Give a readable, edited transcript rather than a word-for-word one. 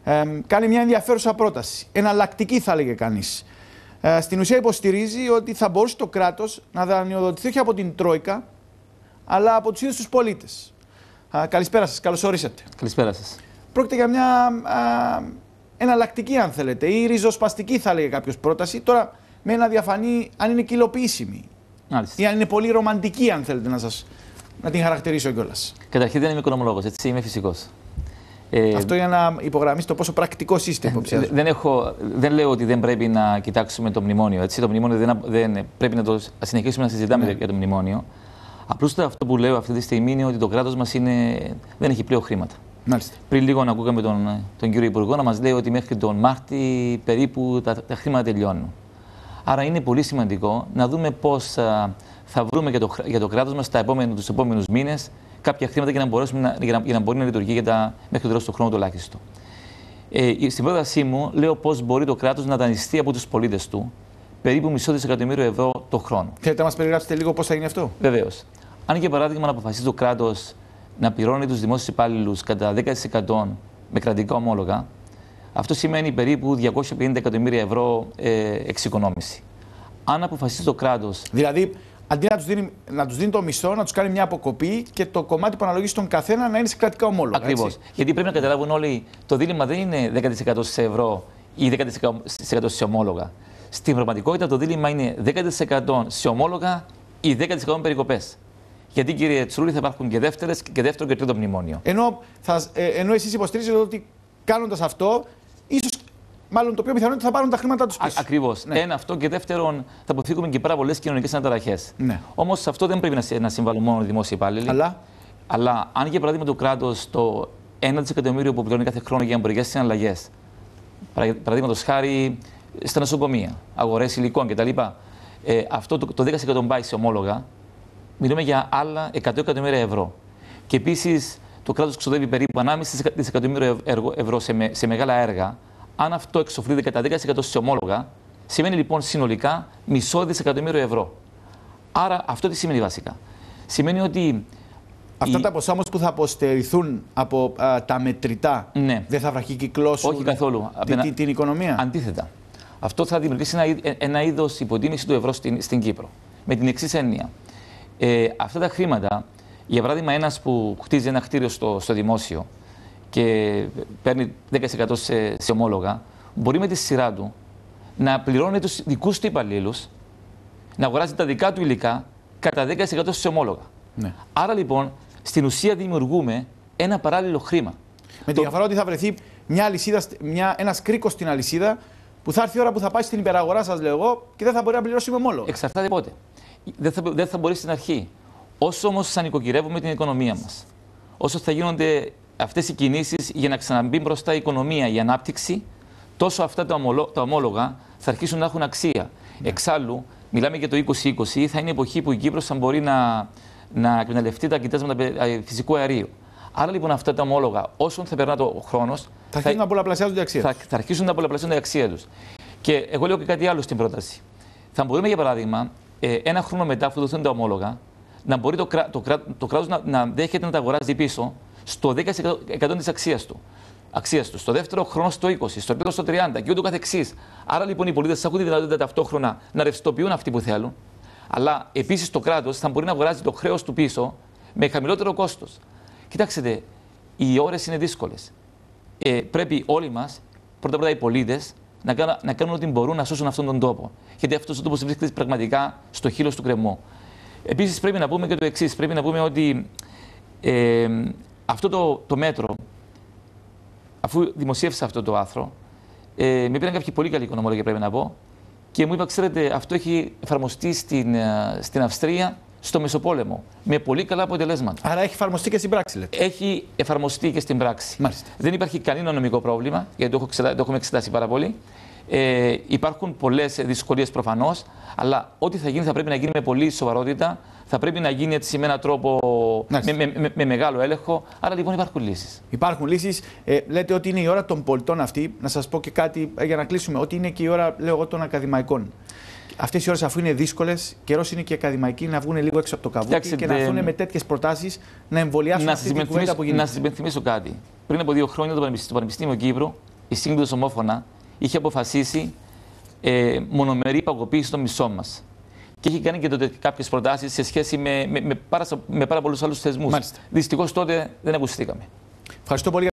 κάνει μια ενδιαφέρουσα πρόταση. Εναλλακτική, θα έλεγε κανείς. Στην ουσία υποστηρίζει ότι θα μπορούσε το κράτος να δανειοδοτηθεί όχι από την Τρόικα, αλλά από τους ίδιους τους πολίτες. Καλησπέρα σας, καλώς ορίσατε. Καλησπέρα σας. Πρόκειται για μια εναλλακτική, αν θέλετε, ή ριζοσπαστική, θα έλεγε κάποιος, πρόταση. Τώρα, με ένα διαφανή αν είναι και υλοποιήσιμη. Ή αν είναι πολύ ρομαντική, αν θέλετε να την χαρακτηρίσω κιόλας. Καταρχήν δεν είμαι οικονομολόγος, έτσι, είμαι φυσικός. Αυτό για να υπογραμμίσει το πόσο πρακτικό είστε, υποψιάζω. Δεν λέω ότι δεν πρέπει να κοιτάξουμε το μνημόνιο. Έτσι. Το μνημόνιο δεν πρέπει να το συνεχίσουμε να συζητάμε για το μνημόνιο. Απλώς αυτό που λέω αυτή τη στιγμή είναι ότι το κράτος μας δεν έχει πλέον χρήματα. Μάλιστα. Πριν λίγο να ακούγαμε τον κύριο Υπουργό να μας λέει ότι μέχρι τον Μάρτι περίπου τα χρήματα τελειώνουν. Άρα είναι πολύ σημαντικό να δούμε πώς θα βρούμε για το κράτος μας τους επόμενους μήνες κάποια χρήματα για να μπορεί να λειτουργεί μέχρι το τέλος του χρόνου τουλάχιστον. Στην πρότασή μου λέω πώς μπορεί το κράτος να δανειστεί από τους πολίτες του περίπου μισό δισεκατομμύριο ευρώ το χρόνο. Θέλετε να μας περιγράψετε λίγο πώς θα γίνει αυτό? Βεβαίως. Αν για παράδειγμα να αποφασίσει το κράτος να πληρώνει τους δημόσιους υπάλληλους κατά 10% με κρατικά ομόλογα, αυτό σημαίνει περίπου 250 εκατομμύρια ευρώ εξοικονόμηση. Αν αποφασίσει το κράτος. Δηλαδή, αντί να τους δίνει το μισθό, να τους κάνει μια αποκοπή και το κομμάτι που αναλογεί στον καθένα να είναι σε κρατικά ομόλογα. Ακριβώς. Γιατί πρέπει να καταλάβουν όλοι, το δίλημμα δεν είναι 10% σε ευρώ ή 10% σε ομόλογα. Στην πραγματικότητα το δίλημμα είναι 10% σε ομόλογα ή 10% περικοπές. Γιατί, κύριε Τσρούλη, θα υπάρχουν και δεύτερο και τρίτο μνημόνιο. Ενώ εσείς υποστηρίζετε ότι κάνοντας αυτό, ίσως. Μάλλον το πιο πιθανό είναι ότι θα πάρουν τα χρήματά τους πίσω. Ακριβώς. Ναι. Ένα αυτό και δεύτερον, θα αποφύγουμε και πάρα πολλές κοινωνικές αναταραχές. Ναι. Όμως σε αυτό δεν πρέπει να συμβάλλουν μόνο οι δημόσιοι υπάλληλοι. Αλλά αν για παράδειγμα το κράτος το 1 δισεκατομμύριο που πληρώνει κάθε χρόνο για εμπορικές συναλλαγές, παραδείγματος χάρη στα νοσοκομεία, αγορές υλικών κτλ., αυτό το 10% πάει σε ομόλογα, μιλούμε για άλλα 100 εκατομμύρια ευρώ. Και επίσης το κράτος ξοδεύει περίπου 1,5 δισεκατομμύριο ευρώ σε μεγάλα έργα. Αν αυτό εξοφλείται κατά 10% σε ομόλογα, σημαίνει λοιπόν συνολικά μισό δισεκατομμύριο ευρώ. Άρα αυτό τι σημαίνει βασικά? Σημαίνει ότι. Αυτά τα ποσά όμως που θα αποστερηθούν από τα μετρητά, δεν θα βραχικυκλώσουν. Όχι καθόλου. Την οικονομία. Αντίθετα. Αυτό θα δημιουργήσει ένα είδος υποτίμηση του ευρώ στην Κύπρο. Με την εξής έννοια. Αυτά τα χρήματα, για παράδειγμα, ένας που χτίζει ένα κτίριο στο δημόσιο και παίρνει 10% σε ομόλογα, μπορεί με τη σειρά του να πληρώνει τους δικούς του υπαλλήλους, να αγοράζει τα δικά του υλικά κατά 10% σε ομόλογα. Ναι. Άρα λοιπόν, στην ουσία δημιουργούμε ένα παράλληλο χρήμα. Με τη διαφορά ότι θα βρεθεί ένας κρίκος στην αλυσίδα που θα έρθει η ώρα που θα πάει στην υπεραγορά, σας λέω εγώ, και δεν θα μπορεί να πληρώσει με ομόλογα. Εξαρτάται πότε. Δεν θα μπορεί στην αρχή. Όσο όμως θα νοικοκυρεύουμε την οικονομία μας, όσο θα γίνονται αυτές οι κινήσεις για να ξαναμπεί μπροστά η οικονομία, η ανάπτυξη, τόσο αυτά τα ομόλογα θα αρχίσουν να έχουν αξία. Ναι. Εξάλλου, μιλάμε για το 2020, θα είναι η εποχή που η Κύπρος θα μπορεί να εκμεταλλευτεί τα κοιτάσματα φυσικού αερίου. Άρα λοιπόν αυτά τα ομόλογα, όσο θα περνά το χρόνος, θα αρχίσουν να πολλαπλασιάζονται η αξία τους. Θα αρχίσουν να πολλαπλασιάζονται η αξία τους. Και εγώ λέω και κάτι άλλο στην πρόταση. Θα μπορούμε, για παράδειγμα, ένα χρόνο μετά, αφού δοθούν τα ομόλογα, να μπορεί το κράτος να δέχεται να τα αγοράζει πίσω στο 10% της αξίας του. Στο δεύτερο χρόνο στο 20%, στο τρίτο στο 30% και ούτω καθεξής. Άρα λοιπόν οι πολίτες θα έχουν τη δυνατότητα ταυτόχρονα να ρευστοποιούν αυτοί που θέλουν, αλλά επίσης το κράτος θα μπορεί να αγοράζει το χρέος του πίσω με χαμηλότερο κόστος. Κοιτάξτε, οι ώρες είναι δύσκολες. Πρέπει όλοι μας, πρώτα οι πολίτες, να κάνουν ό,τι μπορούν να σώσουν αυτόν τον τόπο. Γιατί αυτός ο τόπος βρίσκεται πραγματικά στο χείλος του κρεμμού. Επίσης πρέπει να πούμε και το εξής. Πρέπει να πούμε ότι αυτό το μέτρο, αφού δημοσίευσα αυτό το άρθρο, με πήραν κάποιοι πολύ καλοί οικονομολόγοι, πρέπει να πω, και μου είπα, ξέρετε, αυτό έχει εφαρμοστεί στην Αυστρία στο Μεσοπόλεμο με πολύ καλά αποτελέσματα. Άρα έχει εφαρμοστεί και στην πράξη, λέτε? Έχει εφαρμοστεί και στην πράξη. Μάλιστα. Δεν υπάρχει κανένα νομικό πρόβλημα, γιατί το έχουμε εξετάσει πάρα πολύ. Υπάρχουν πολλές δυσκολίες προφανώς, αλλά ό,τι θα γίνει θα πρέπει να γίνει με πολύ σοβαρότητα, θα πρέπει να γίνει έτσι με έναν τρόπο με μεγάλο έλεγχο. Άρα λοιπόν υπάρχουν λύσεις. Υπάρχουν λύσεις. Λέτε ότι είναι η ώρα των πολιτών αυτή. Να σας πω και κάτι για να κλείσουμε. Ότι είναι και η ώρα, λέω εγώ, των ακαδημαϊκών. Αυτές οι ώρες, αφού είναι δύσκολες, καιρός είναι και οι ακαδημαϊκοί να βγουν λίγο έξω από το καβούκι και να έρθουν με τέτοιες προτάσεις να εμβολιάσουν αυτή την κουβέντα που γίνεται. Να σας υπενθυμίσω κάτι. Πριν από 2 χρόνια το Πανεπιστήμιο Κύπρου η Σύγκρουση Ομόφωνα είχε αποφασίσει μονομερή παγωπίση των μισθών μας. Και είχε κάνει και τότε κάποιες προτάσεις σε σχέση με πάρα πολλούς άλλους θεσμούς. Δυστυχώς τότε δεν ακουστήκαμε. Ευχαριστώ πολύ.